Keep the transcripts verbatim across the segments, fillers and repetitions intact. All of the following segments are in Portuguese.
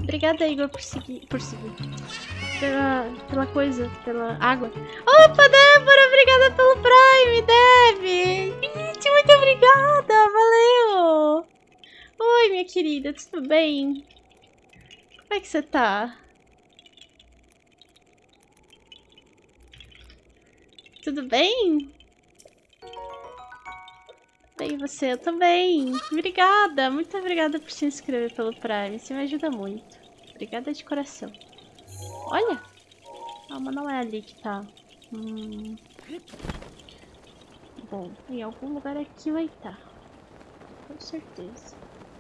Obrigada, Igor, por seguir. Por seguir. Pela, pela coisa, pela água. Opa, Débora, obrigada pelo Prime, Deb! Gente, muito obrigada, valeu! Oi, minha querida, tudo bem? Como é que você tá? Tudo bem? Bem, você? Eu também. Obrigada, muito obrigada por se inscrever pelo Prime, isso me ajuda muito. Obrigada de coração. Olha! Ah, mas não é ali que tá. Hum... Bom, em algum lugar aqui vai estar. Com certeza.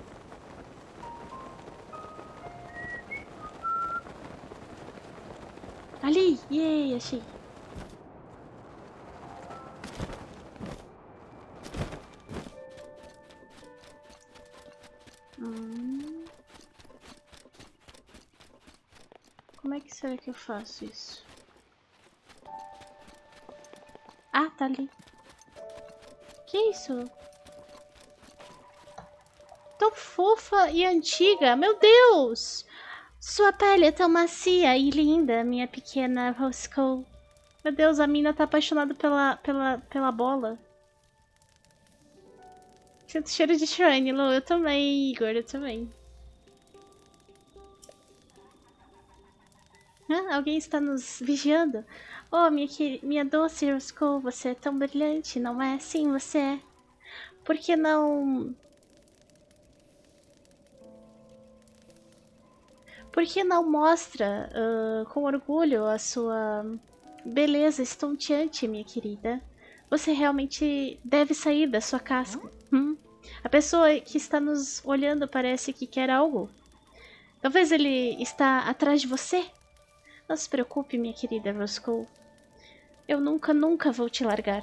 Ali! Yay, achei. Hum... Como é que será que eu faço isso? Ah, tá ali. Que isso? Tão fofa e antiga. Meu Deus! Sua pele é tão macia e linda, minha pequena Roscoe. Meu Deus, a mina tá apaixonada pela, pela, pela bola. Sinto cheiro de Shrine, Lu. Eu também, Igor, eu também. Ah, alguém está nos vigiando? Oh, minha, minha doce Roscoe, você é tão brilhante, não é? Sim, você é. Por que não... Por que não mostra uh, com orgulho a sua beleza estonteante, minha querida? Você realmente deve sair da sua casca. Hum? A pessoa que está nos olhando parece que quer algo. Talvez ele está atrás de você? Não se preocupe, minha querida Roscoe. Eu nunca, nunca vou te largar.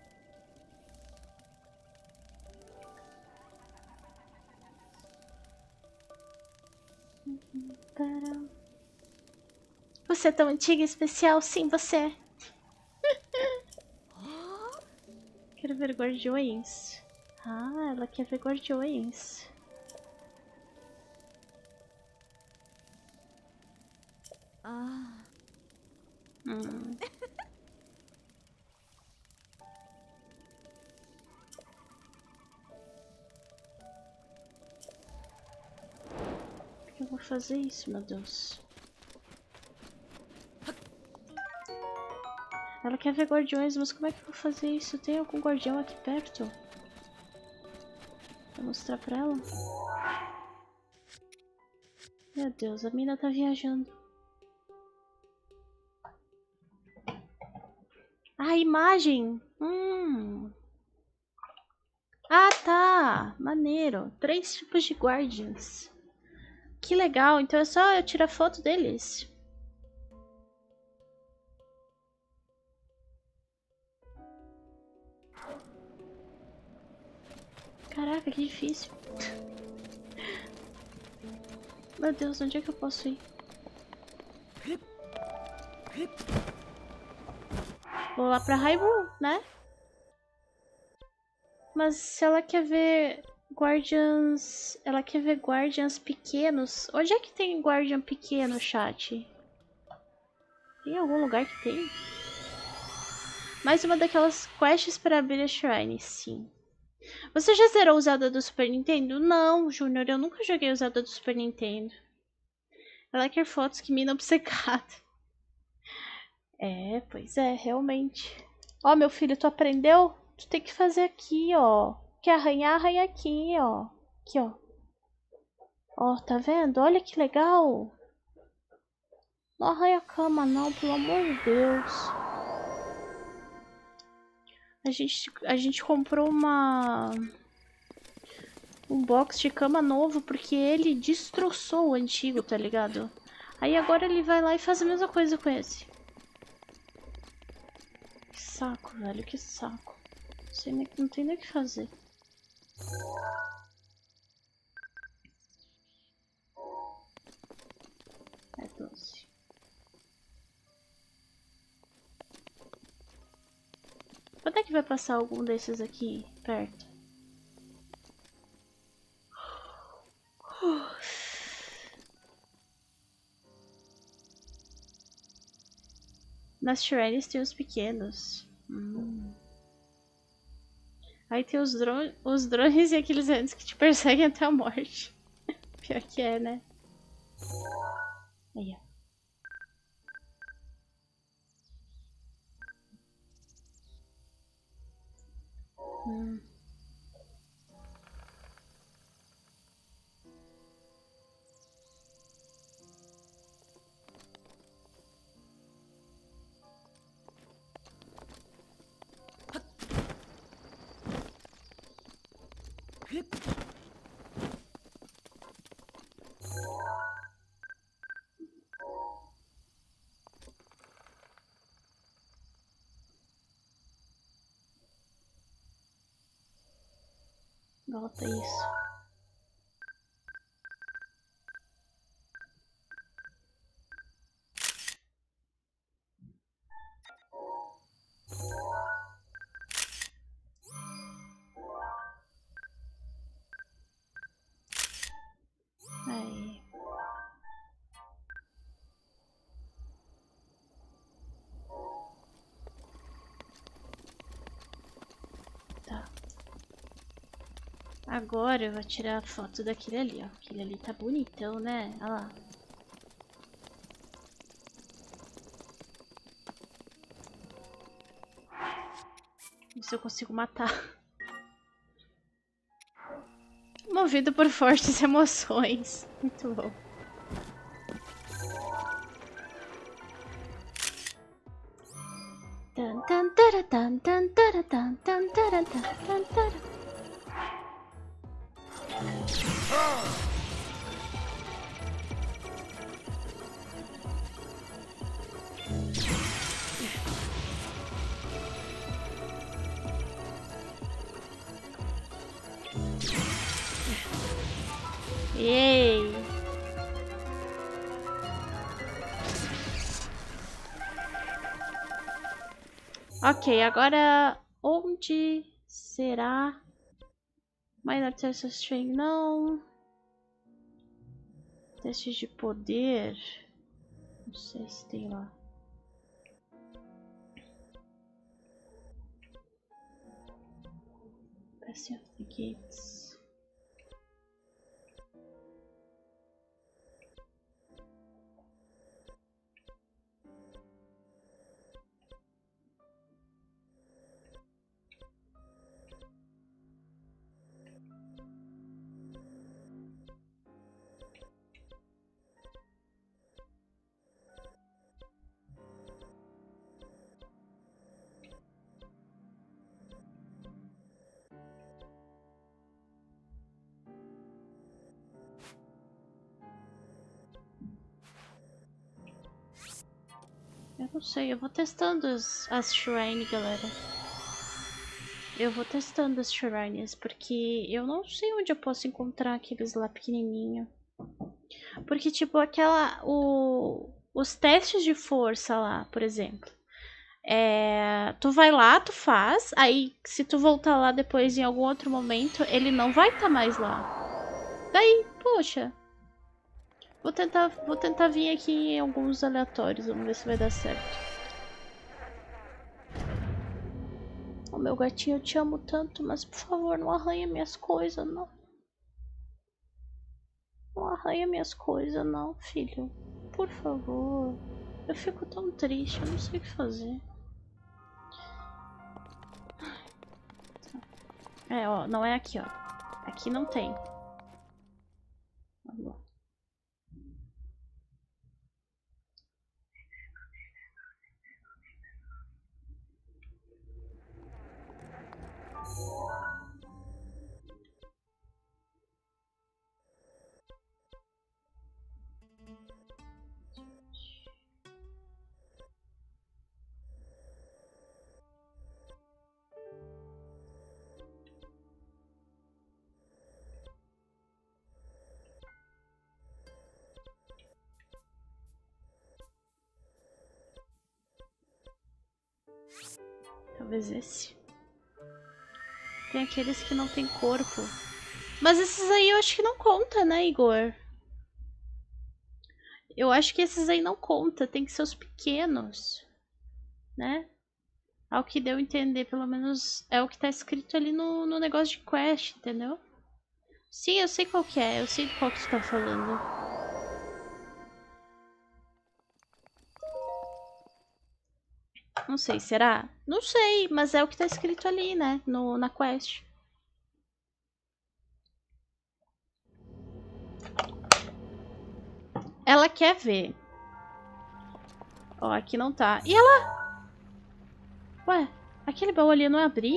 Você é tão antiga e especial, sim, você é. Quero ver guardiões. Ah, ela quer ver guardiões. Ah. Hum. Por que eu vou fazer isso, meu Deus? Ela quer ver guardiões, mas como é que eu vou fazer isso? Tem algum guardião aqui perto? Vou mostrar pra ela? Meu Deus, a mina tá viajando. Ah, imagem! Hum. Ah, tá! Maneiro. Três tipos de guardians. Que legal, então é só eu tirar foto deles. Caraca, que difícil. Meu Deus, onde é que eu posso ir? Vou lá pra Hyrule, né? Mas se ela quer ver Guardians... Ela quer ver Guardians pequenos. Onde é que tem Guardian pequeno, chat? Tem algum lugar que tem? Mais uma daquelas quests para abrir a Shrine, sim. Você já zerou o Zelda do Super Nintendo? Não, Júnior, eu nunca joguei o Zelda do Super Nintendo. Ela quer fotos que mina obcecada. É, pois é, realmente. Ó, meu filho, tu aprendeu? Tu tem que fazer aqui, ó. Quer arranhar? Arranha aqui, ó. Aqui, ó. Ó, tá vendo? Olha que legal. Não arranha a cama, não, pelo amor de Deus. A gente, a gente comprou uma... Um box de cama novo porque ele destroçou o antigo, tá ligado? Aí agora ele vai lá e faz a mesma coisa com esse. Que saco, velho, que saco. Não, sei nem, não tem nem o que fazer. É doce. Quando é que vai passar algum desses aqui perto? Nas shrines tem os pequenos. Hum. Aí tem os, dro os drones e aqueles antes que te perseguem até a morte. Pior que é, né? Aí, ó. Hum. Volta isso. Aí. Tá. Agora eu vou tirar a foto daquele ali, ó. Aquele ali tá bonitão, né? Olha lá. Ver se eu consigo matar. Movido por fortes emoções. Muito bom. Tan, tan, tara, tan, tan, tara, tan, tan, tara, tan, tan, tara. Yay! Ok, agora onde será? Minor Test String não. Testes de poder. Não sei se tem lá. Passing of the Gates. Eu não sei, eu vou testando as, as shrines, galera. Eu vou testando as shrines, porque eu não sei onde eu posso encontrar aqueles lá pequenininho. Porque, tipo, aquela... O, os testes de força lá, por exemplo. É, tu vai lá, tu faz, aí se tu voltar lá depois em algum outro momento, ele não vai estar tá mais lá. Daí, poxa... Vou tentar, vou tentar vir aqui em alguns aleatórios, vamos ver se vai dar certo. Oh, meu gatinho, eu te amo tanto, mas por favor, não arranha minhas coisas, não. Não arranha minhas coisas, não, filho. Por favor. Eu fico tão triste, eu não sei o que fazer. É, ó, não é aqui, ó. Aqui não tem. Vamos lá. Talvez esse. Tem aqueles que não tem corpo. Mas esses aí eu acho que não conta, né, Igor? Eu acho que esses aí não conta. Tem que ser os pequenos. né? Ao que deu a entender, pelo menos é o que tá escrito ali no, no negócio de quest, entendeu? Sim, eu sei qual que é, eu sei qual que tu tá falando. Não sei, será? Não sei, mas é o que tá escrito ali, né? No, na quest. Ela quer ver. Ó, aqui não tá. E ela... Ué, aquele baú ali eu não abri?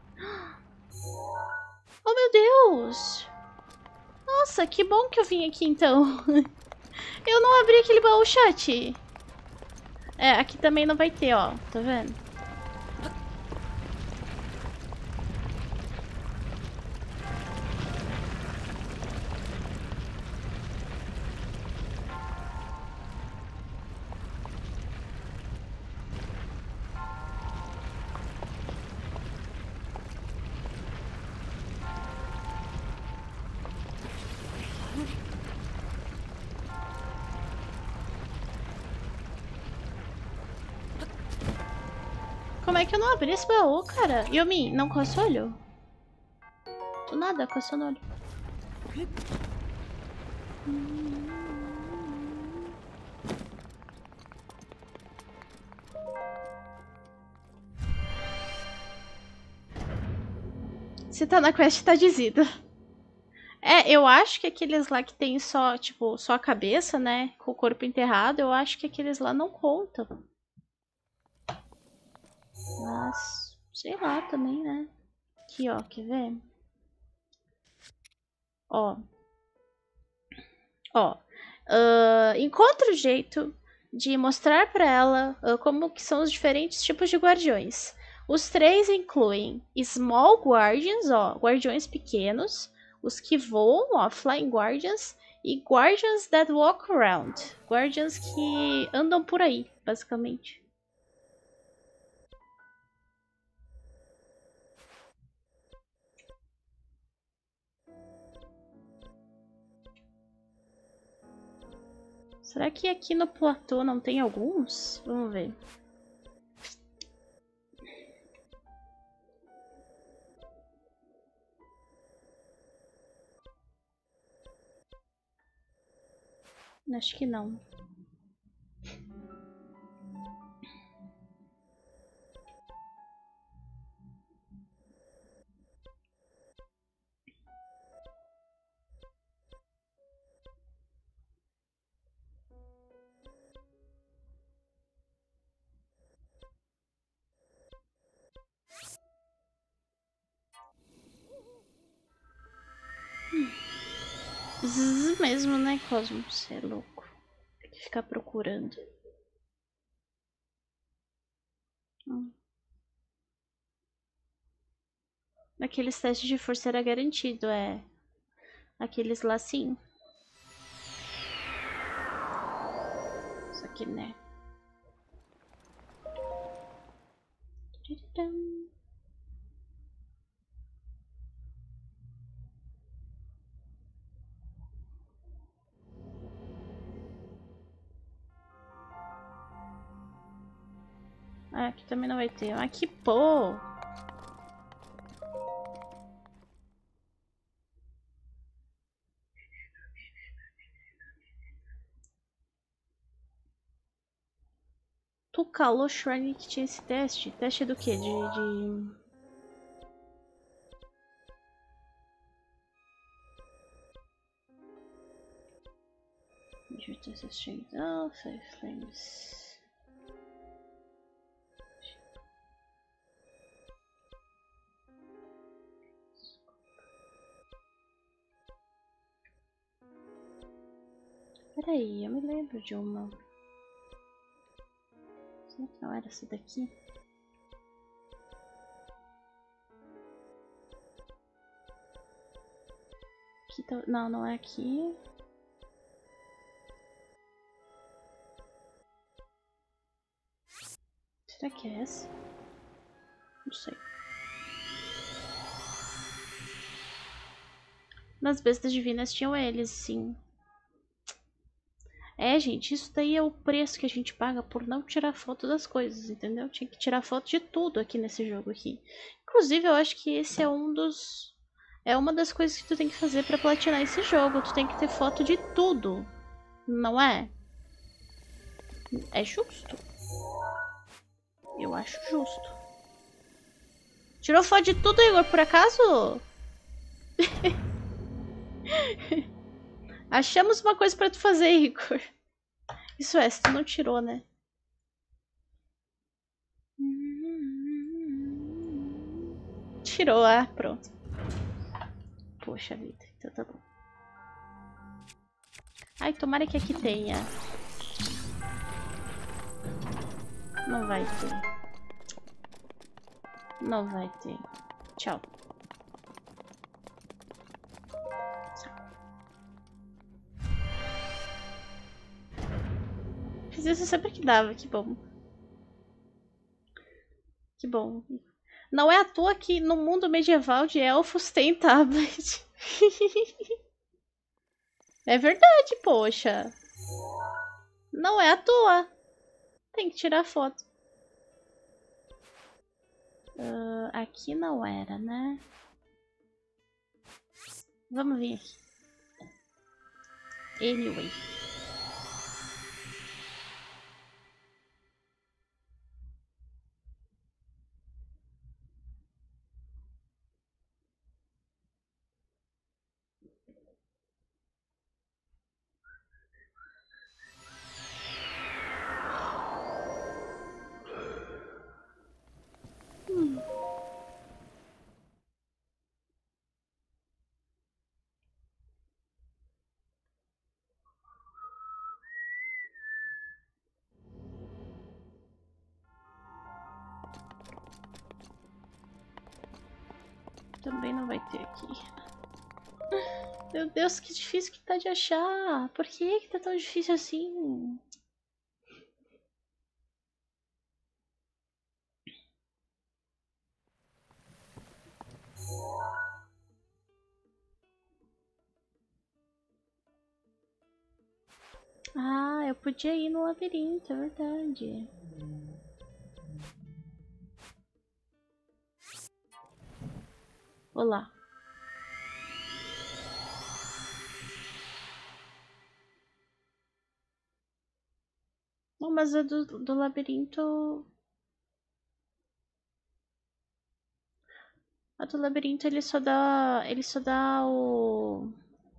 Oh, meu Deus! Nossa, que bom que eu vim aqui, então. Eu não abri aquele baú, chat. É, aqui também não vai ter, ó. Tá vendo? Como é que eu não abri esse baú, cara? Yomi, não coça o olho? Do nada, coça no olho. Se tá na quest, tá dizido. É, eu acho que aqueles lá que tem só, tipo, só a cabeça, né? Com o corpo enterrado, eu acho que aqueles lá não contam. Mas, sei lá também, né? Aqui, ó, quer ver? Ó. Ó. Uh, encontra o jeito de mostrar pra ela uh, como que são os diferentes tipos de guardiões. Os três incluem Small Guardians, ó, guardiões pequenos, os que voam, ó, Flying Guardians, e Guardians that walk around, guardians que andam por aí, basicamente. Será que aqui no platô não tem alguns? Vamos ver. Acho que não. Zzz mesmo, né, Cosmo? Você é louco. Tem que ficar procurando. Hum. Aqueles testes de força era garantido, é. Aqueles lá sim. Só que, né? Ah, aqui também não vai ter. Mas que pô! Tu calou Shrine que tinha esse teste? Teste do quê? De... de... Oh, Five Flames. Peraí, eu me lembro de uma. Será que não era essa daqui? Aqui tá... Não, não é aqui. Será que é essa? Não sei. Nas bestas divinas tinham eles, sim. É, gente, isso daí é o preço que a gente paga por não tirar foto das coisas, entendeu? Tinha que tirar foto de tudo aqui nesse jogo aqui. Inclusive, eu acho que esse é um dos... É uma das coisas que tu tem que fazer pra platinar esse jogo. Tu tem que ter foto de tudo, não é? É justo. Eu acho justo. Tirou foto de tudo, Igor, por acaso? Achamos uma coisa pra tu fazer, Igor. Isso é, se tu não tirou, né? Tirou, ah, pronto. Poxa vida, então tá bom. Ai, tomara que aqui tenha. Não vai ter. Não vai ter. Tchau. Fiz isso sempre que dava, que bom. Que bom. Não é à toa que no mundo medieval de elfos tem tablet. É verdade, poxa. Não é à toa. Tem que tirar foto. Uh, aqui não era, né? Vamos vir aqui. Anyway. Hum. Também não vai ter aqui. Meu Deus, que difícil que tá de achar. Por que que tá tão difícil assim? Ah, eu podia ir no labirinto, é verdade. Olá. Não, mas a do, do labirinto... A do labirinto ele só dá... Ele só dá o...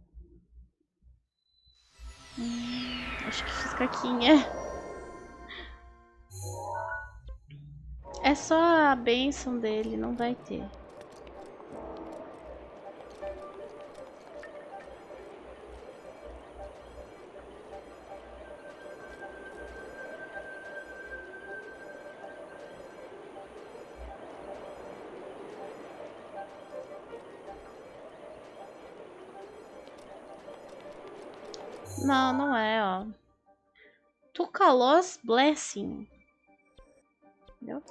Hum, acho que fiz caquinha. É só a bênção dele, não vai ter. Não, não é, ó. Tukalos Blessing. Entendeu?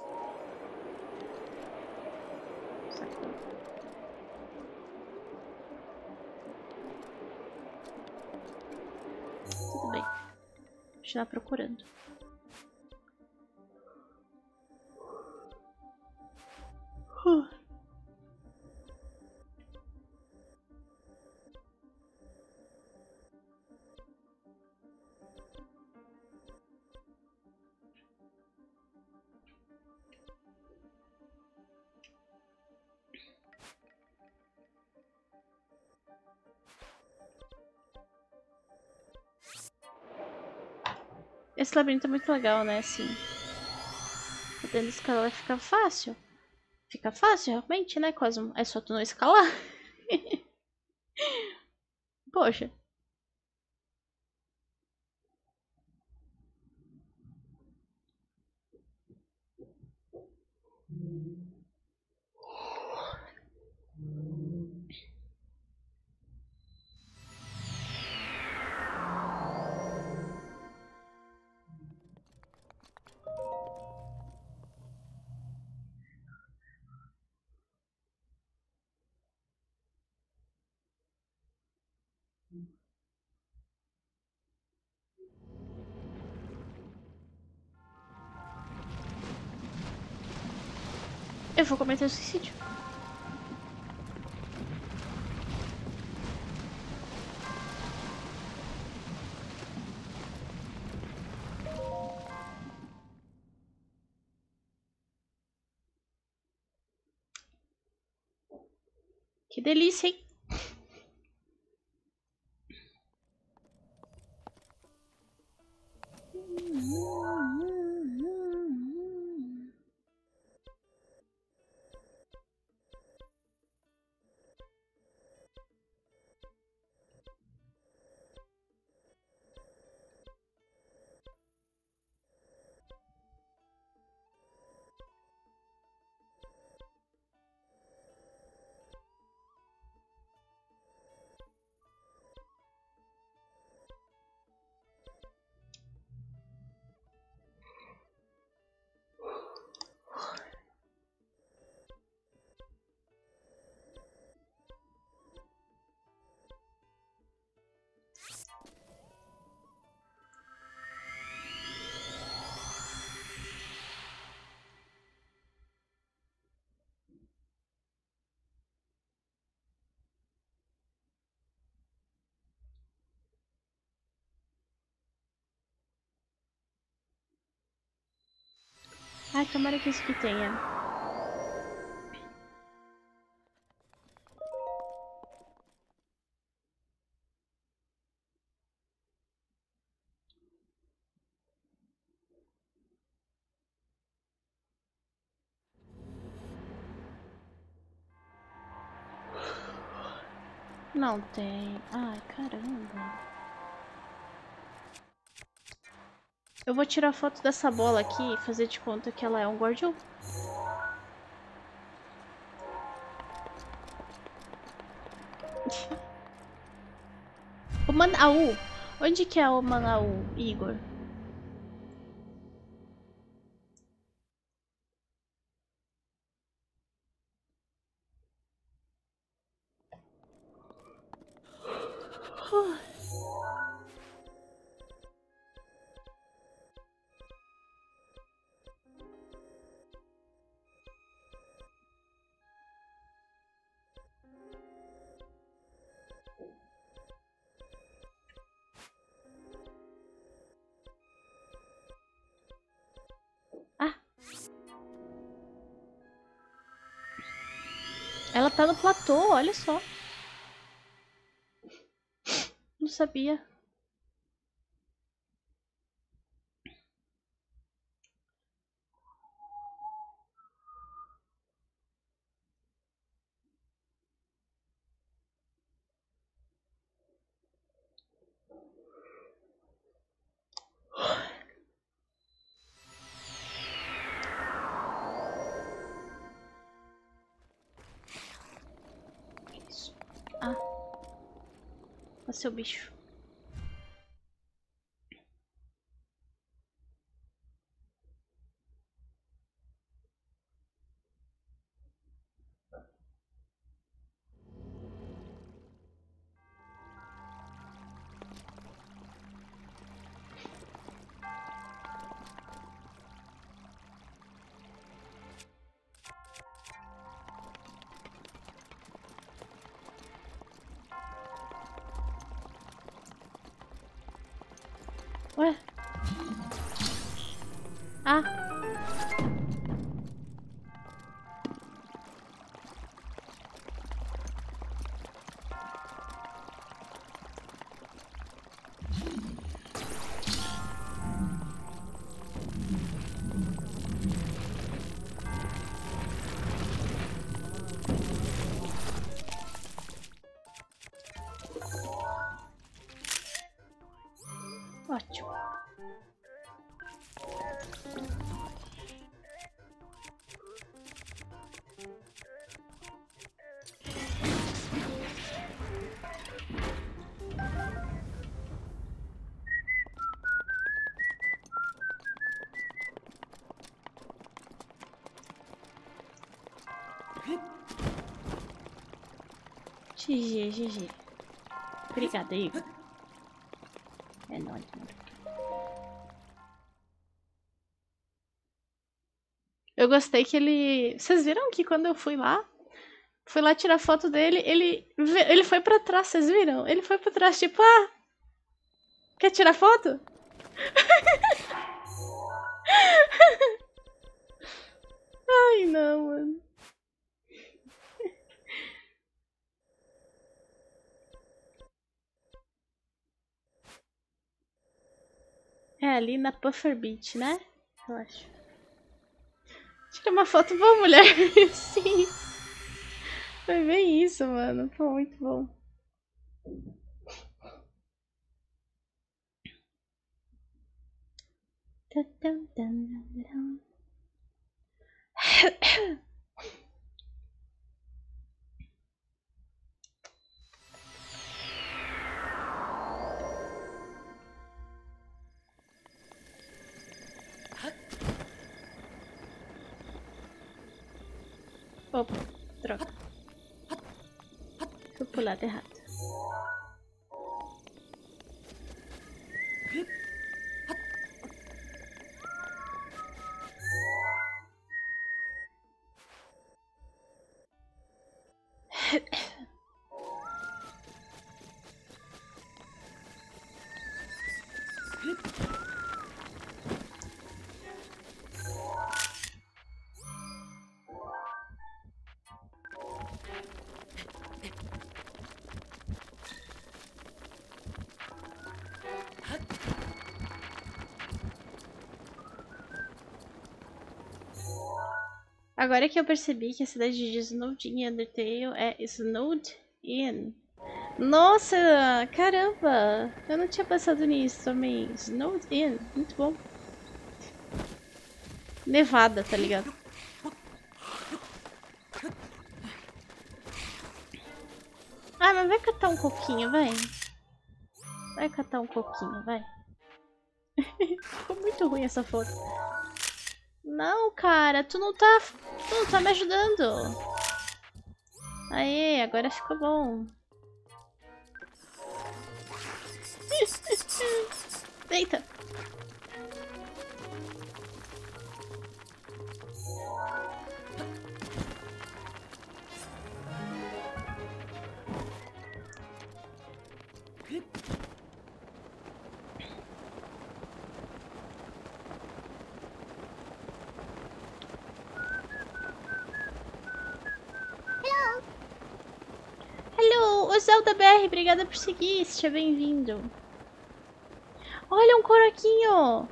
Sacou. Tudo bem. Continuar procurando. Uh. Esse labirinto é muito legal, né? Assim. Podendo escalar vai ficar fácil. Fica fácil, realmente, né, Cosmo? É só tu não escalar. Poxa. Eu vou cometer suicídio. Que delícia, hein? Ai, tomara que isso aqui tenha. Não tem. Ai, caramba. Eu vou tirar foto dessa bola aqui e fazer de conta que ela é um guardião. O Manaú. Onde que é o Manaú, Igor? Ah. Ela tá no platô, olha só. Não sabia. Isso. Ah. Olha seu bicho. Ué? Ah. Ótimo. G G, G G. Obrigada, Igor. É nóis, mano. Eu gostei que ele... Vocês viram que quando eu fui lá, fui lá tirar foto dele, ele, ele foi pra trás, vocês viram? Ele foi pra trás, tipo, ah, quer tirar foto? Ai, não, mano. É ali na Puffer Beach, né? Eu acho. Tira uma foto boa, mulher. Sim. Foi bem isso, mano. Foi muito bom. Opa, droga. Fui pro lado errado. Agora que eu percebi que a cidade de Snowed em Undertale é Snowed Inn. Nossa, caramba! Eu não tinha pensado nisso também. Snowed Inn, muito bom. Nevada, tá ligado? Ah, mas vai catar um coquinho, vai. Vai catar um coquinho, vai. Ficou muito ruim essa foto. Não, cara, tu não tá... Tu não tá me ajudando. Aê, agora ficou bom. Eita. O Zelda B R, obrigada por seguir, seja bem-vindo. Olha, um coroquinho!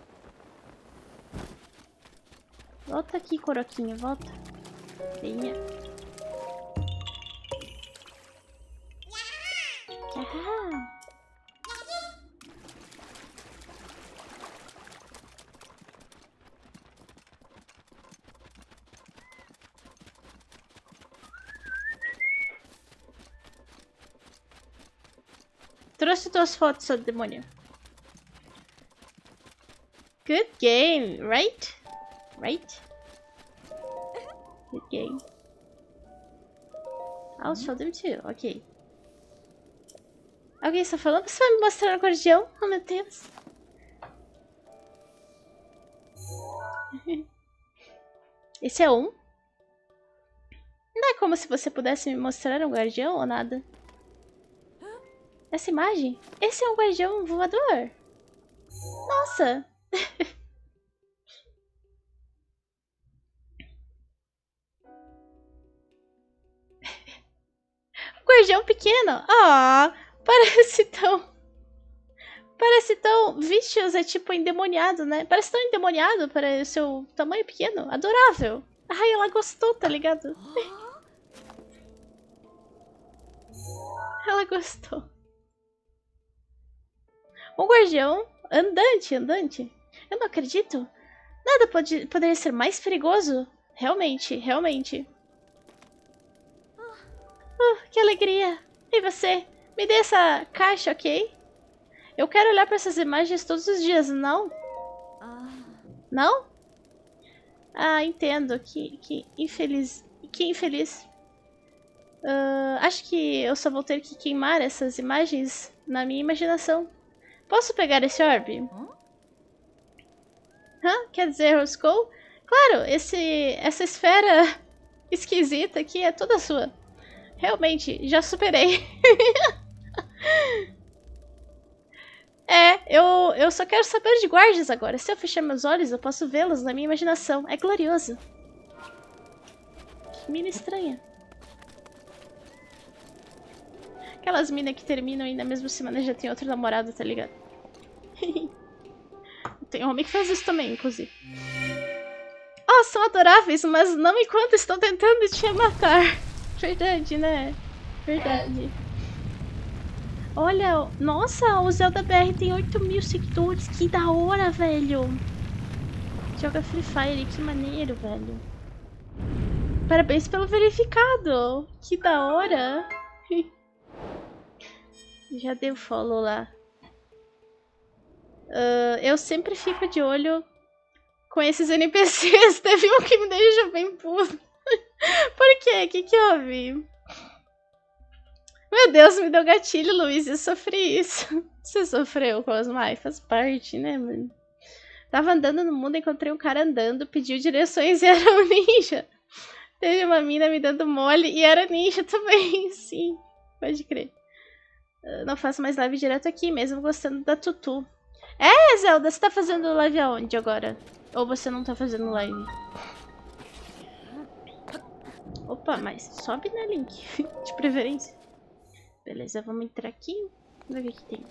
Volta aqui, coroquinho, volta. Venha. Ah. Trouxe tuas fotos, seu demônio. Good game, right? Right? Good game. I'll show them too, ok. Alguém está falando? Você vai me mostrar o guardião? Oh, meu Deus. Esse é um? Não é como se você pudesse me mostrar um guardião ou nada. Essa imagem? Esse é um guardião voador. Nossa! Guardião pequeno. Ah, parece tão... Parece tão... Vicious é tipo endemoniado, né? Parece tão endemoniado para o seu tamanho pequeno. Adorável. Ai, ela gostou, tá ligado? Ela gostou. Um guardião andante, andante. Eu não acredito. Nada pode, poderia ser mais perigoso. Realmente, realmente. Oh, que alegria. E você? Me dê essa caixa, ok? Eu quero olhar para essas imagens todos os dias, não? Não? Ah, entendo. Que, que infeliz. Que infeliz. Uh, acho que eu só vou ter que queimar essas imagens na minha imaginação. Posso pegar esse orbe? Hã? Quer dizer, Roscoe? Claro, esse, essa esfera esquisita aqui é toda sua. Realmente, já superei. É, eu, eu só quero saber de guardas agora. Se eu fechar meus olhos, eu posso vê-los na minha imaginação. É glorioso. Que mina estranha. Aquelas minas que terminam e na mesma semana já tem outro namorado, tá ligado? Tem homem que faz isso também, inclusive. Oh, são adoráveis, mas não enquanto estão tentando te matar. Verdade, né? Verdade. Olha, nossa, o Zelda B R tem oito mil seguidores. Que da hora, velho. Joga Free Fire, que maneiro, velho. Parabéns pelo verificado. Que da hora. Já dei o follow lá. Uh, eu sempre fico de olho com esses N P Cs. Teve um que me deixou bem puto. Por quê? O que que houve? Meu Deus, me deu gatilho, Luiz. Eu sofri isso. Você sofreu com as Mai? Faz parte, né, mano? Tava andando no mundo, encontrei um cara andando, pediu direções e era um ninja. Teve uma mina me dando mole e era ninja também. Sim, pode crer. Eu não faço mais live direto aqui, mesmo gostando da Tutu. É, Zelda, você tá fazendo live aonde agora? Ou você não tá fazendo live? Opa, mas sobe, né, Link? De preferência. Beleza, vamos entrar aqui. Vamos ver o que tem.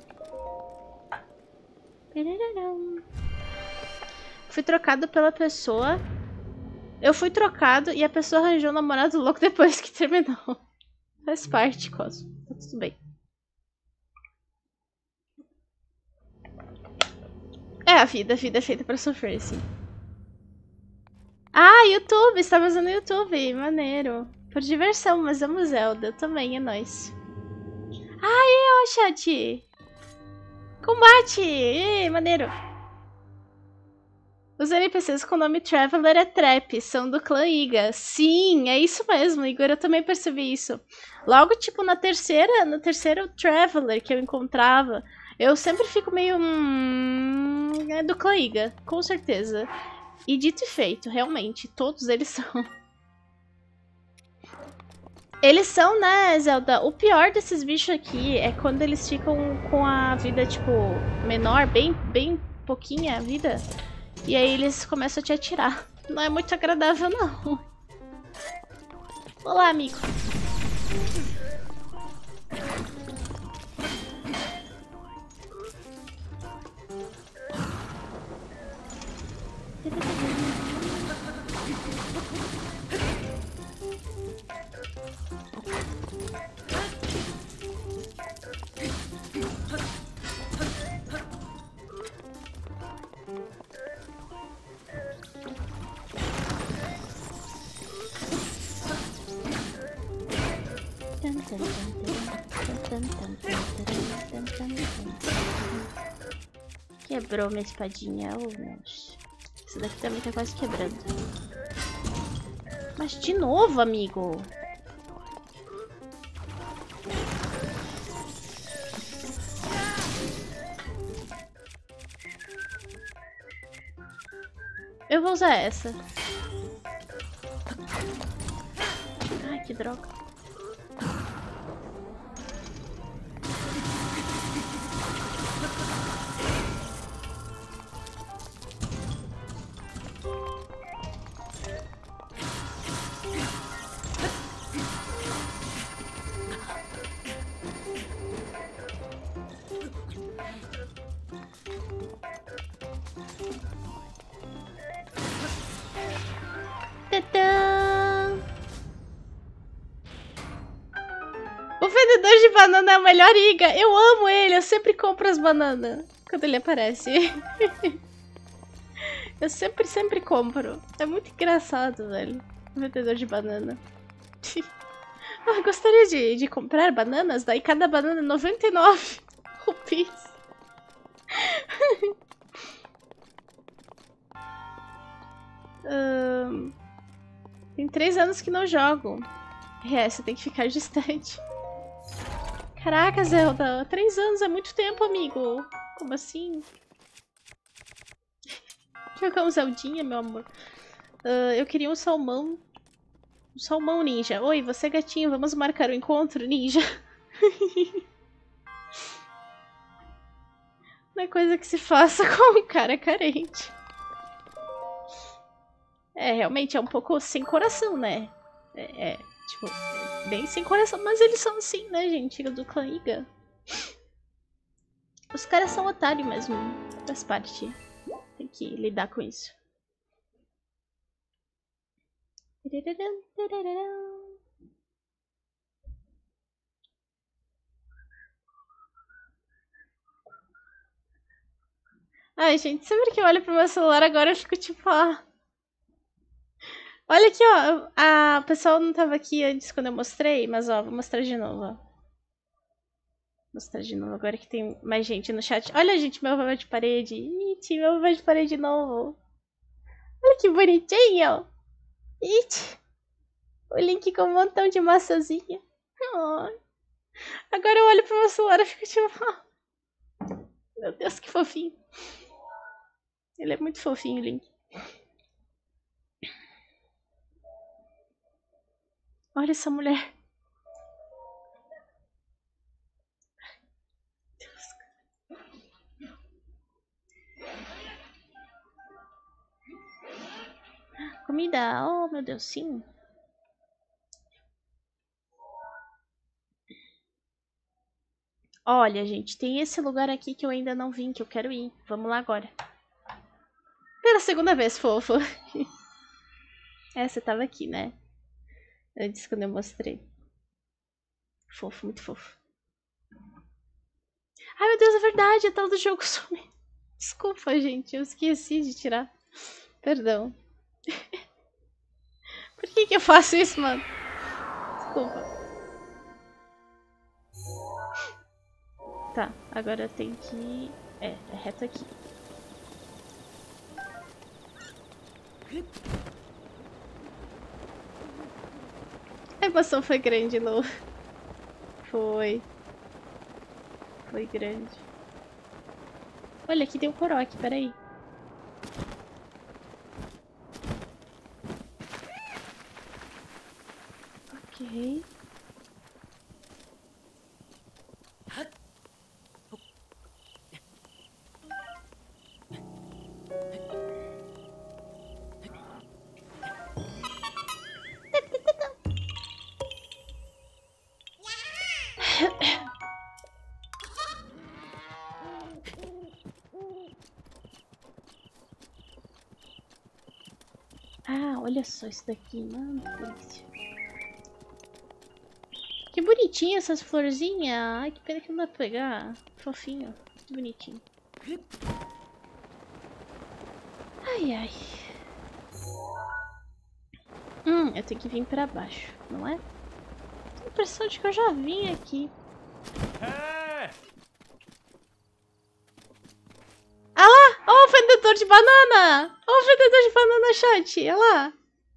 Fui trocado pela pessoa. Eu fui trocado e a pessoa arranjou um namorado louco depois que terminou. Faz parte, Cosmo. Tá tudo bem. É, a vida, a vida é feita pra sofrer, sim. Ah, YouTube! Estava usando o YouTube. Maneiro. Por diversão, mas amo Zelda. Também, é nóis. Aê, ó, chat! Combate! Ê, maneiro. Os N P Cs com o nome Traveler é Trap, são do clã Iga. Sim, é isso mesmo, Igor, eu também percebi isso. Logo, tipo, na terceira, no terceiro Traveler que eu encontrava, eu sempre fico meio... Hum, é do clã Iga, com certeza. E dito e feito, realmente, todos eles são. Eles são, né, Zelda? O pior desses bichos aqui é quando eles ficam com a vida, tipo, menor, bem, bem pouquinha a vida. E aí eles começam a te atirar. Não é muito agradável, não. Olá, amigo. Quebrou minha espadinha, oh meus. Essa daqui também tá quase quebrando. Mas de novo, amigo. Eu vou usar essa. Ai, que droga. O vendedor de banana é o melhor Iga. Eu amo ele, eu sempre compro as bananas quando ele aparece. Eu sempre, sempre compro. É muito engraçado, velho. O vendedor de banana. Eu gostaria de, de comprar bananas, daí cada banana é noventa e nove rupias. um, tem três anos que não jogo. É, você tem que ficar distante. Caraca, Zelda, três anos é muito tempo, amigo. Como assim? Jogar um Zeldinha, meu amor. Uh, eu queria um salmão. Um salmão ninja. Oi, você é gatinho, vamos marcar o encontro, ninja? Não é coisa que se faça com um cara carente. É, realmente é um pouco sem coração, né? É, é tipo, bem sem coração. Mas eles são assim, né, gente? Do clã Iga. Os caras são otários mesmo. Faz parte. Tem que lidar com isso. Ai, gente, sempre que eu olho pro meu celular agora eu fico tipo, ah. Olha aqui, ó. A pessoa não tava aqui antes quando eu mostrei, mas ó, vou mostrar de novo, ó. Vou mostrar de novo agora que tem mais gente no chat. Olha, gente, meu papel de parede. Ih, meu papel de parede de novo. Olha que bonitinho. Ih, o Link com um montão de maçãzinha. Oh. Agora eu olho pro meu celular e fico tipo, oh. Meu Deus, que fofinho. Ele é muito fofinho, o Link. Olha essa mulher. Comida. Oh, meu Deus, sim. Olha, gente, tem esse lugar aqui que eu ainda não vim, que eu quero ir. Vamos lá agora. Pela segunda vez, fofo. É, você tava aqui, né? Antes, quando eu mostrei. Fofo, muito fofo. Ai, meu Deus, é verdade. A tela do jogo sumiu. Desculpa, gente. Eu esqueci de tirar. Perdão. Por que que eu faço isso, mano? Desculpa. Tá, agora eu tenho que ir... É, é reto aqui. A emoção foi grande, Lu. Foi. Foi grande. Olha, aqui tem um Korok, peraí. Ok. Ah, olha só isso daqui, mano. Que delícia. Que bonitinha essas florzinhas. Ai, que pena que não dá pra pegar. Fofinho. Que bonitinho. Ai, ai. Hum, eu tenho que vir pra baixo, não é? Tenho a impressão de que eu já vim aqui. Ah lá! Ó, oh, o vendedor de banana! Ó, oh, o vendedor de banana, chat! Olha lá!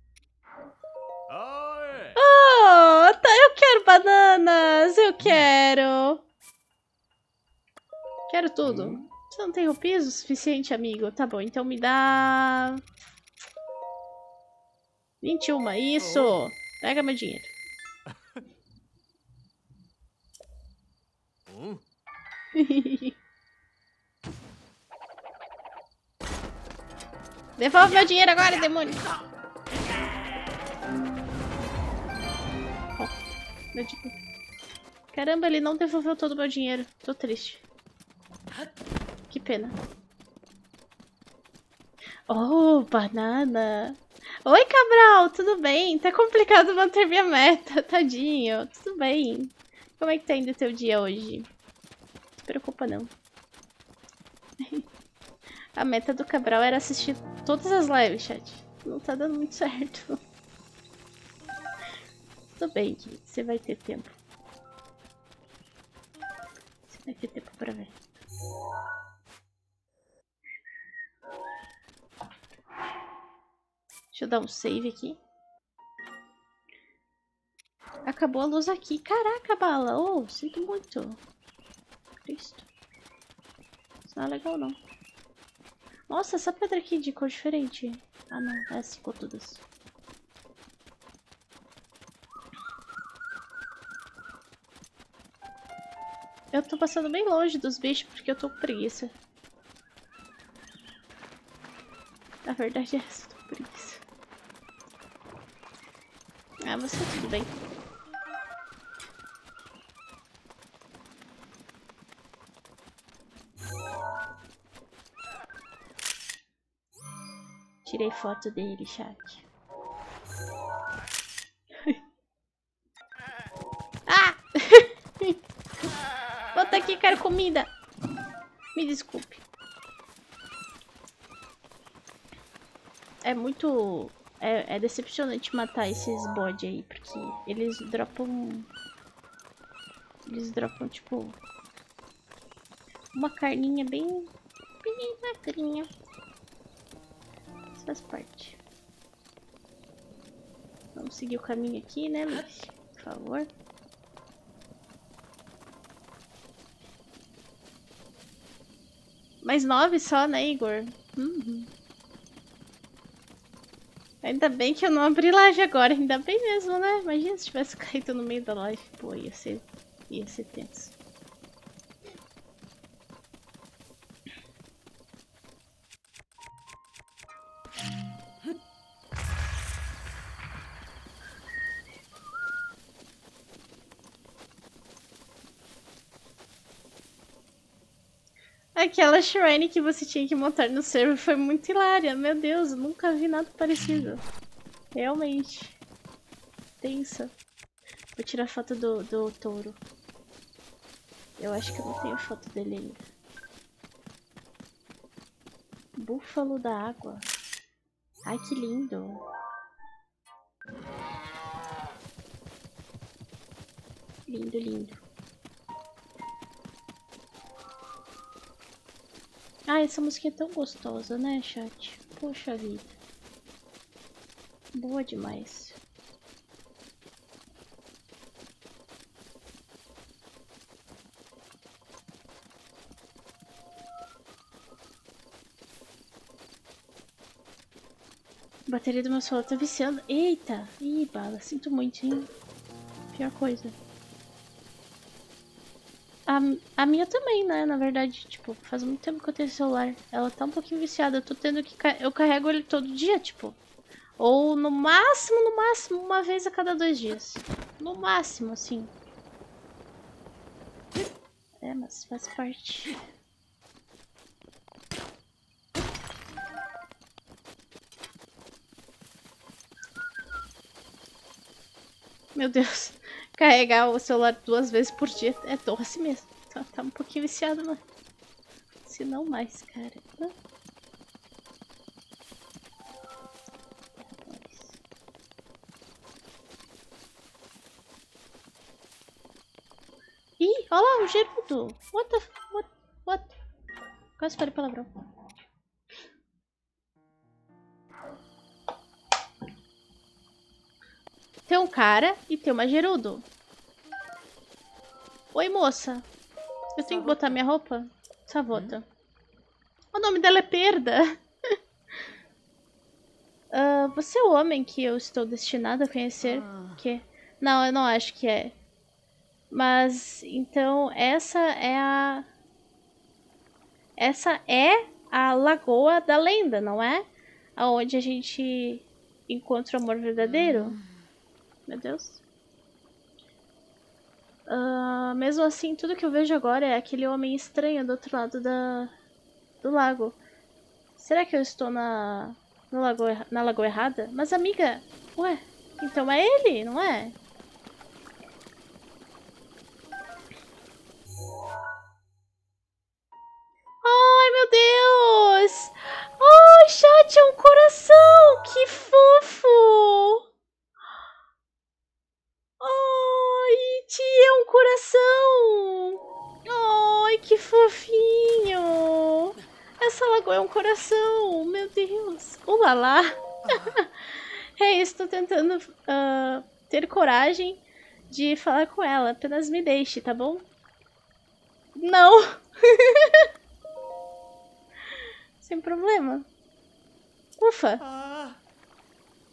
Oh, tá, eu quero bananas! Eu quero! Quero tudo. Você não tem piso suficiente, amigo? Tá bom, então me dá... vinte e um, isso! Pega meu dinheiro. Devolve meu dinheiro agora, demônio! Oh, meu dinheiro. Caramba, ele não devolveu todo o meu dinheiro. Tô triste. Que pena. Oh, banana! Oi, Cabral, tudo bem? Tá complicado manter minha meta, tadinho. Tudo bem. Como é que tá indo o teu dia hoje? Não se preocupa, não. A meta do Cabral era assistir todas as lives, chat. Não tá dando muito certo. Tudo bem, gente. Você vai ter tempo. Você vai ter tempo pra ver. Deixa eu dar um save aqui. Acabou a luz aqui. Caraca, bala. Oh, sinto muito. Cristo. Isso não é legal, não. Nossa, essa pedra aqui de cor diferente. Ah não, é ficou todas. Eu tô passando bem longe dos bichos porque eu tô com preguiça. Na verdade é essa, eu tô com preguiça. Ah, você tudo bem. Tirei foto dele, chat. Ah! Volta aqui, quero comida. Me desculpe. É muito... É, é decepcionante matar esses bode aí, porque eles dropam... Eles dropam, tipo... Uma carninha bem... Bem magrinha. Isso faz parte. Vamos seguir o caminho aqui, né, Luiz? Por favor. Mais nove só, né, Igor? Uhum. Ainda bem que eu não abri live agora. Ainda bem mesmo, né? Imagina se tivesse caído no meio da live. Pô, ia ser... Ia ser tenso. Aquela shrine que você tinha que montar no server foi muito hilária. Meu Deus, eu nunca vi nada parecido. Realmente. Tensa. Vou tirar foto do, do touro. Eu acho que eu não tenho foto dele ainda. Búfalo da água. Ai, que lindo. Lindo, lindo. Ah, essa música é tão gostosa, né, chat? Poxa vida. Boa demais. A bateria do meu celular tá viciando. Eita! Ih, bala. Sinto muito, hein? Pior coisa. A, a minha também, né? Na verdade, tipo, faz muito tempo que eu tenho celular. Ela tá um pouquinho viciada. Eu tô tendo que... Eu carrego ele todo dia, tipo. Ou no máximo, no máximo, uma vez a cada dois dias. No máximo, assim. É, mas faz parte. Meu Deus. Carregar o celular duas vezes por dia é doce mesmo. Tá, tá um pouquinho viciado, mas... Se não mais, cara. Ih, olha lá o gerudo. What the... What? What? Quase falei palavrão. Tem um cara e tem uma gerudo. Oi, moça. Eu tenho que botar minha roupa? Savota. Hum? O nome dela é Perda. uh, você é o homem que eu estou destinado a conhecer? Ah. Que? Não, eu não acho que é. Mas, então, essa é a... Essa é a Lagoa da Lenda, não é? Aonde a gente encontra o amor verdadeiro. Hum. Meu Deus. Uh, mesmo assim, tudo que eu vejo agora é aquele homem estranho do outro lado da, do lago. Será que eu estou na, no lago, na lagoa errada? Mas, amiga, ué, então é ele, não é? Ai, meu Deus! Ai, chat, é um coração! Que fofo! Ai, tia, é um coração! Ai, que fofinho! Essa lagoa é um coração! Meu Deus! Ulalá! É isso, estou tentando uh, ter coragem de falar com ela. Apenas me deixe, tá bom? Não! Sem problema. Ufa!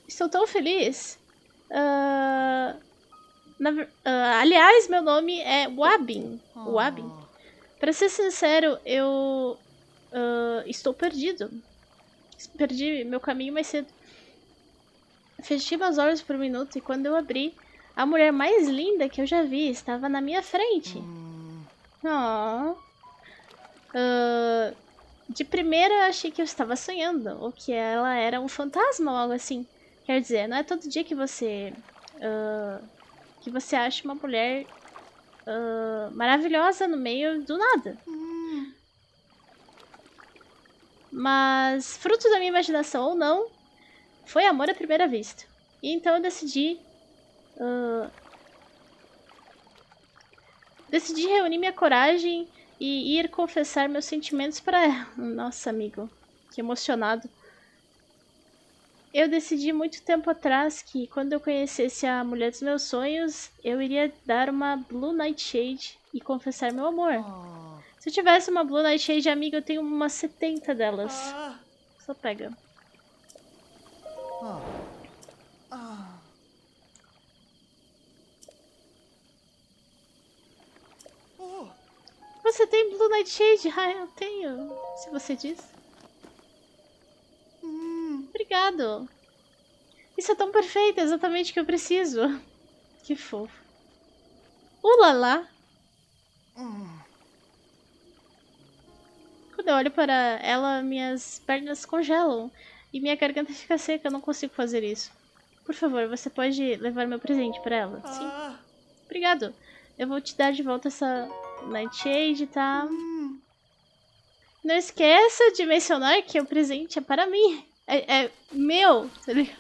Estou tão feliz. Uh, na, uh, aliás, meu nome é Wabin. Wabin. Para ser sincero, eu uh, estou perdido. Perdi meu caminho mais cedo. Fechei meus olhos por um minuto e quando eu abri, a mulher mais linda que eu já vi estava na minha frente. Oh. Uh, de primeira eu achei que eu estava sonhando, ou que ela era um fantasma ou algo assim. Quer dizer, não é todo dia que você uh, que você acha uma mulher uh, maravilhosa no meio do nada. Mas, fruto da minha imaginação ou não, foi amor à primeira vista. E então eu decidi uh, decidi reunir minha coragem e ir confessar meus sentimentos para ela. Nossa, amigo, que emocionado. Eu decidi muito tempo atrás que quando eu conhecesse a mulher dos meus sonhos, eu iria dar uma Blue Nightshade e confessar meu amor. Oh. Se eu tivesse uma Blue Nightshade, amiga, eu tenho umas setenta delas. Ah. Só pega. Oh. Ah. Oh. Você tem Blue Nightshade? Ah, eu tenho, se você diz. Obrigado. Isso é tão perfeito, é exatamente o que eu preciso. Que fofo. Ulala. Hum. Quando eu olho para ela, minhas pernas congelam e minha garganta fica seca, eu não consigo fazer isso. Por favor, você pode levar meu presente para ela? Ah. Sim. Obrigado. Eu vou te dar de volta essa Nightshade, tá? Hum. Não esqueça de mencionar que o presente é para mim. É, é meu, tá ligado?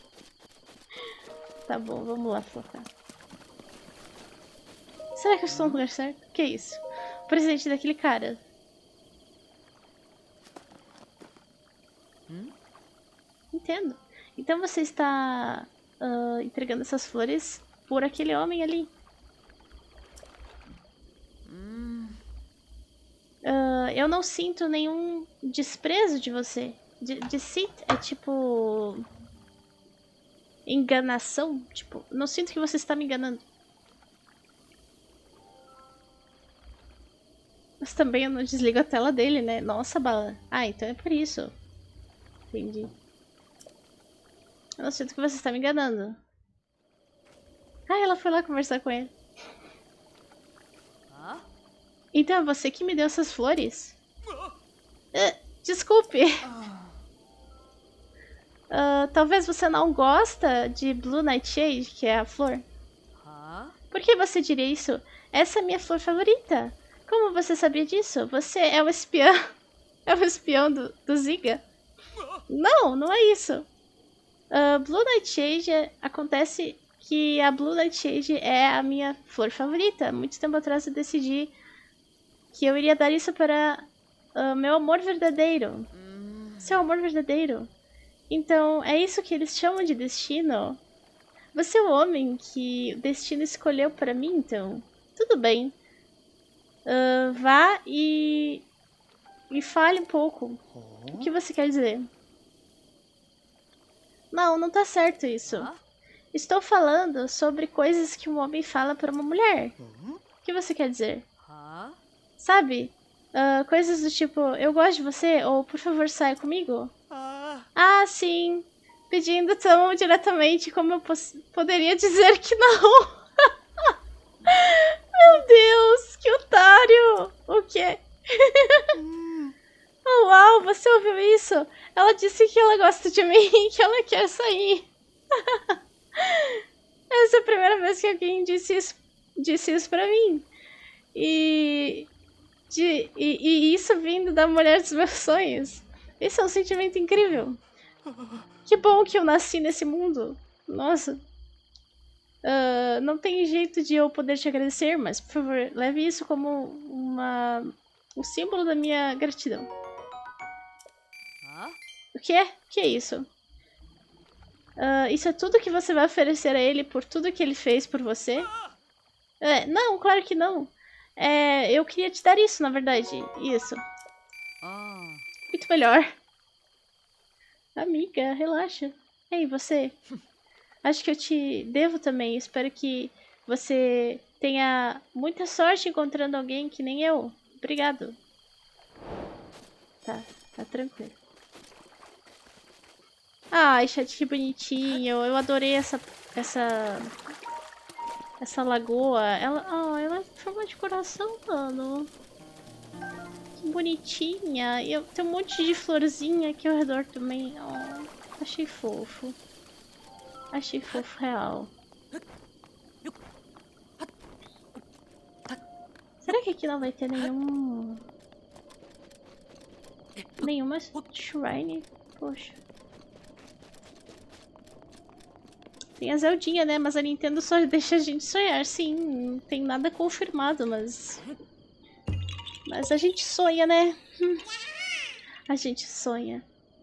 Tá bom, vamos lá focar. Será que eu estou no lugar certo? O que é isso? O presente daquele cara. Hum? Entendo. Então você está uh, entregando essas flores por aquele homem ali. Hum. Uh, eu não sinto nenhum desprezo de você. De deceit é tipo... enganação. Tipo, não sinto que você está me enganando. Mas também eu não desligo a tela dele, né? Nossa, bala. Ah, então é por isso. Entendi. Eu não sinto que você está me enganando. Ah, ela foi lá conversar com ele. Ah? Então é você que me deu essas flores? Uh, desculpe. Uh, talvez você não gosta de Blue Nightshade, que é a flor. Huh? Por que você diria isso? Essa é a minha flor favorita. Como você sabia disso? Você é o espião. É o espião do, do Ziga? Não, não é isso. Uh, Blue Nightshade é, acontece que a Blue Nightshade é a minha flor favorita. Muito tempo atrás eu decidi que eu iria dar isso para uh, meu amor verdadeiro. Hum. Seu amor verdadeiro. Então, é isso que eles chamam de destino? Você é o homem que o destino escolheu para mim, então? Tudo bem. Uh, vá e... e fale um pouco. Oh. O que você quer dizer? Não, não tá certo isso. Ah? Estou falando sobre coisas que um homem fala para uma mulher. Uhum. O que você quer dizer? Ah? Sabe? Uh, coisas do tipo, eu gosto de você, ou por favor saia comigo. Ah, ah sim. Pedindo tão diretamente como eu poderia dizer que não. Meu Deus, que otário. O quê? hum. Oh, uau, você ouviu isso? Ela disse que ela gosta de mim e que ela quer sair. Essa é a primeira vez que alguém disse isso, disse isso pra mim. E... De, e, e isso vindo da mulher dos meus sonhos. Esse é um sentimento incrível. Que bom que eu nasci nesse mundo. Nossa. Uh, não tem jeito de eu poder te agradecer, mas por favor, leve isso como uma, um símbolo da minha gratidão. Ah? O que é? O que é isso? Uh, isso é tudo que você vai oferecer a ele por tudo que ele fez por você? É, não, claro que não. É, eu queria te dar isso, na verdade. Isso. Ah. Muito melhor. Amiga, relaxa. Ei, você. Acho que eu te devo também. Espero que você tenha muita sorte encontrando alguém que nem eu. Obrigado. Tá, tá tranquilo. Ai, chat, que bonitinho. Eu adorei essa... Essa... Essa lagoa. Ela... Oh, ela é em forma de coração, mano. Que bonitinha. E eu... tem um monte de florzinha aqui ao redor também. Oh, achei fofo. Achei fofo real. Será que aqui não vai ter nenhum... Nenhuma shrine? Poxa. Tem a Zeldinha, né? Mas a Nintendo só deixa a gente sonhar. Sim, não tem nada confirmado, mas... Mas a gente sonha, né? A gente sonha.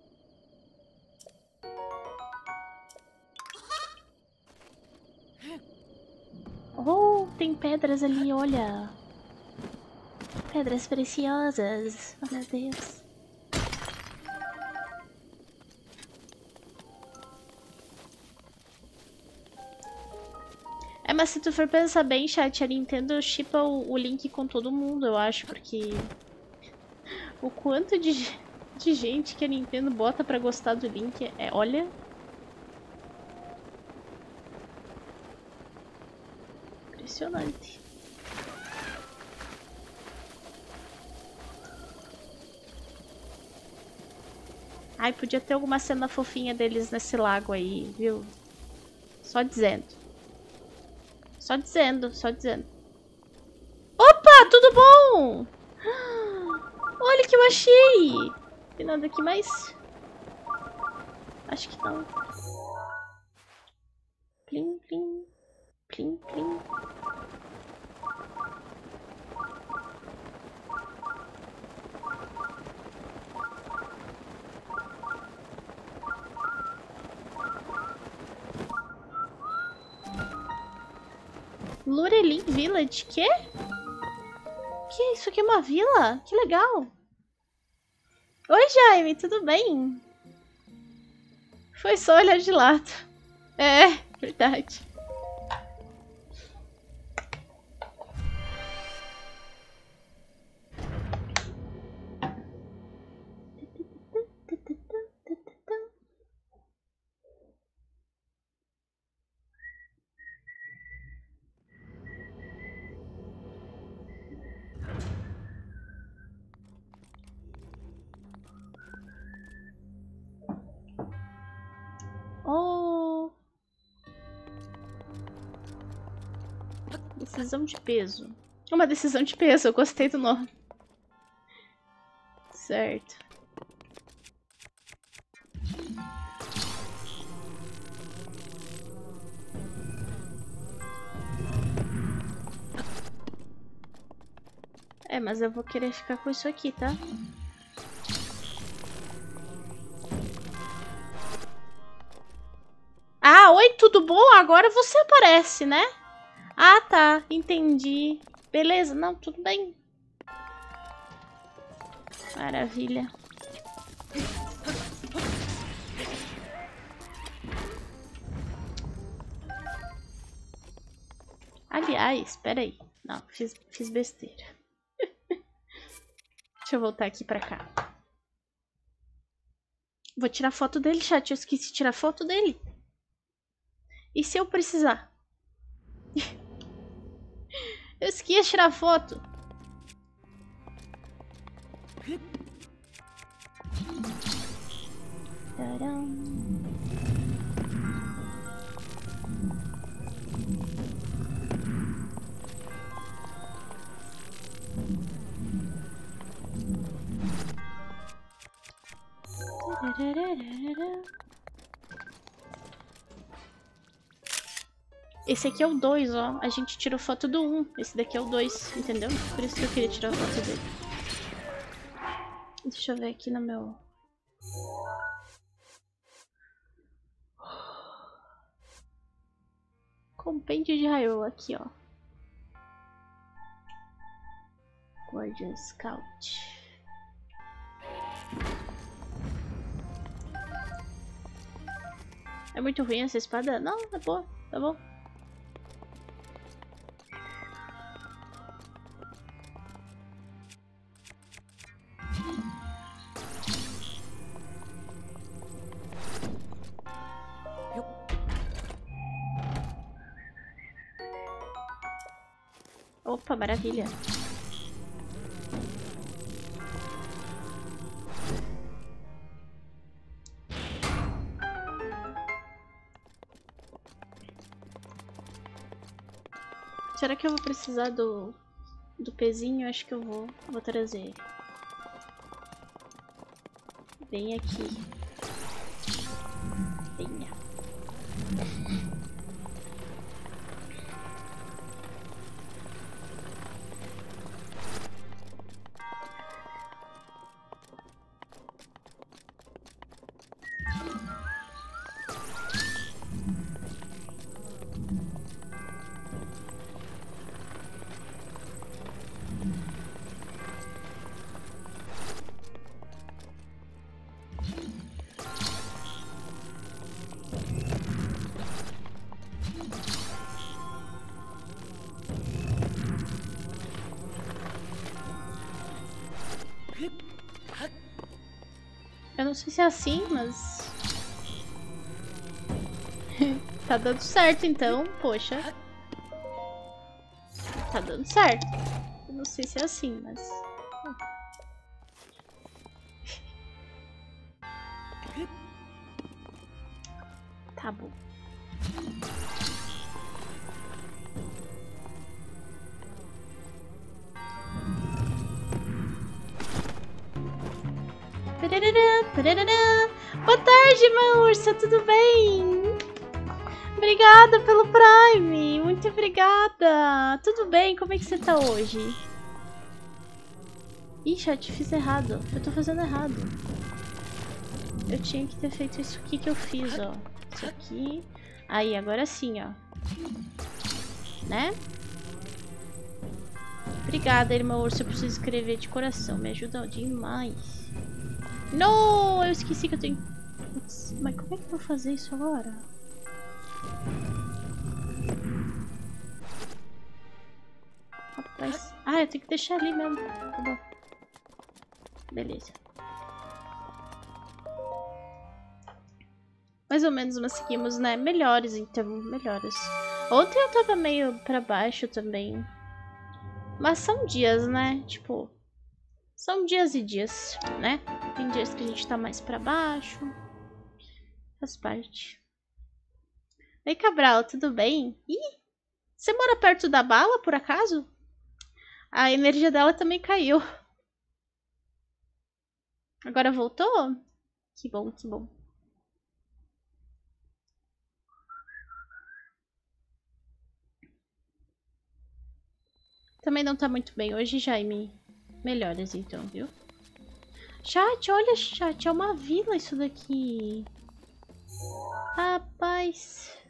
Oh, tem pedras ali, olha. Pedras preciosas. Oh, meu Deus. É, mas se tu for pensar bem, chat, a Nintendo shippa o, o Link com todo mundo, eu acho, porque... O quanto de, de gente que a Nintendo bota pra gostar do Link é... Olha... Impressionante. Ai, podia ter alguma cena fofinha deles nesse lago aí, viu? Só dizendo. Só dizendo, só dizendo. Opa, tudo bom? Olha o que eu achei. Tem nada aqui mais? Acho que não. Plim, plim. Plim, plim. Lurelin Village, que? Que? Isso aqui é uma vila? Que legal. Oi, Jaime, tudo bem? Foi só olhar de lado. É, verdade. Oh. Decisão de peso. Uma decisão de peso, eu gostei do nome. Certo. É, mas eu vou querer ficar com isso aqui, tá? Ah, oi, tudo bom? Agora você aparece, né? Ah, tá, entendi. Beleza, não, tudo bem. Maravilha. Aliás, peraí. Não, fiz, fiz besteira. Deixa eu voltar aqui pra cá. Vou tirar foto dele, chat. Eu esqueci de tirar foto dele. E se eu precisar? Eu esqueci de tirar foto. Tcharam. Esse aqui é o dois, ó. A gente tirou foto do um. Esse daqui é o dois, entendeu? Por isso que eu queria tirar a foto dele. Deixa eu ver aqui no meu... Compêndio de Hyrule, aqui, ó. Guardian Scout. É muito ruim essa espada? Não, tá boa, tá bom. Opa, maravilha. Será que eu vou precisar do, do pezinho? Acho que eu vou, vou trazer. Bem aqui. Venha. Eu não sei se é assim, mas... tá dando certo então, poxa. Tá dando certo. Eu não sei se é assim, mas... tá bom. Boa tarde, meu urso, tudo bem? Obrigada pelo Prime, muito obrigada. Tudo bem, como é que você tá hoje? Ih, chat, fiz errado. Eu tô fazendo errado. Eu tinha que ter feito isso aqui que eu fiz, ó. Isso aqui. Aí, agora sim, ó. Né? Obrigada, irmão urso. Eu preciso escrever de coração. Me ajuda demais. Não, eu esqueci que eu tenho... Putz, mas como é que eu vou fazer isso agora? Rapaz... Ah, eu tenho que deixar ali mesmo. Tá bom. Beleza. Mais ou menos nós seguimos, né? Melhores, então. Melhores. Ontem eu tava meio pra baixo também. Mas são dias, né? Tipo... São dias e dias, né? Tem dias que a gente tá mais pra baixo. Faz parte. Oi, Cabral, tudo bem? Ih, você mora perto da bala, por acaso? A energia dela também caiu. Agora voltou? Que bom, que bom. Também não tá muito bem hoje, Jaime. Melhoras então, viu? Chat, olha, chat, é uma vila isso daqui. Rapaz.